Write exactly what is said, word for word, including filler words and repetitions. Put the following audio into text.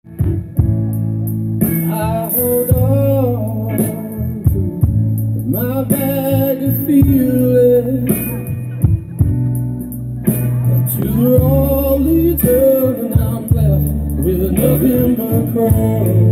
I hold on to my bag of feelings to all eternal. I'm left with nothing but crumbs.